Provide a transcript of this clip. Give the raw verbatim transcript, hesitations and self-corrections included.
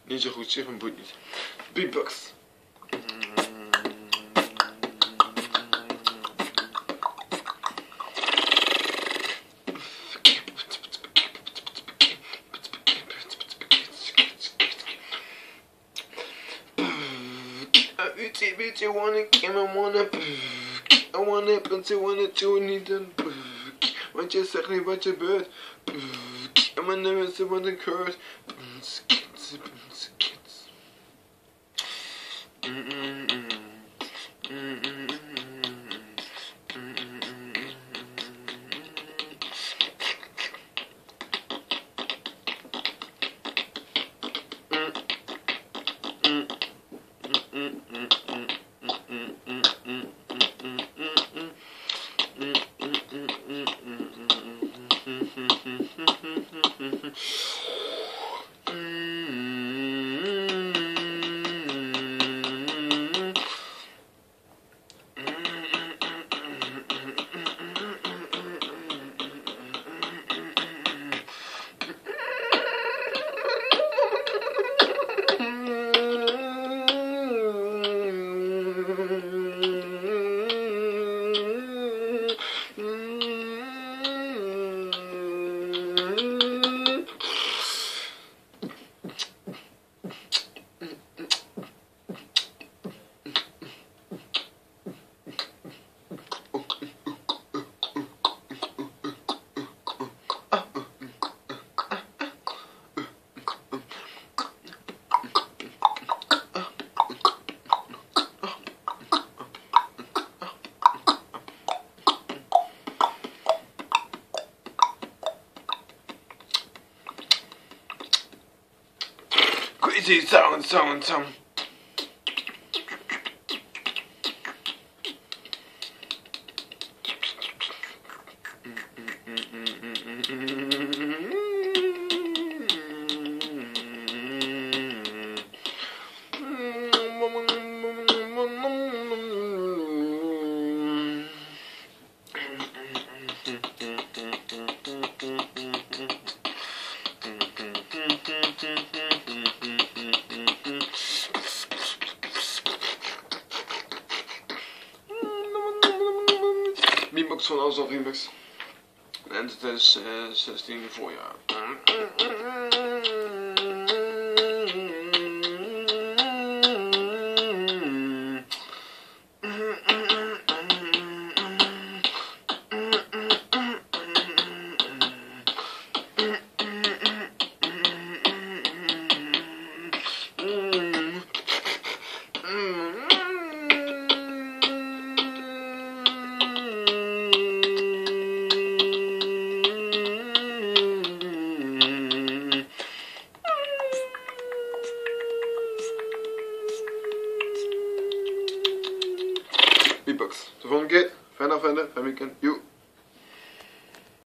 Niet zo goed, zeg maar boeit niet. Beatbox. Uzi, bitch, I wanna game, I wanna I wanna but I wanna do niet dan. Want je zegt niet wat je beurt. En mijn naam is wat ik hoort. Crazy sound, sound, sound. Beatbox van Alsaf Remix. En het is uh, zestiende voorjaar. Beatbox. De volgende keer. Fijne, fijne, fijn weekend. Joe.